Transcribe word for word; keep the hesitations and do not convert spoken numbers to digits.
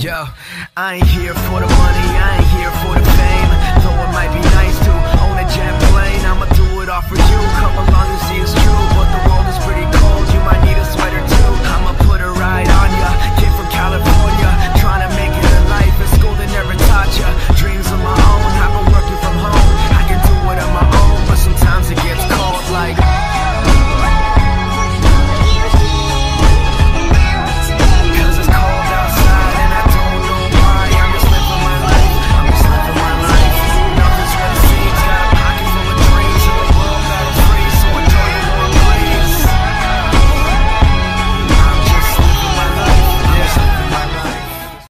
Yo, I ain't here for the money, I ain't here for the fame. Though it might be nice to own a jet plane, I'ma do it all for you. Come along and see it's true.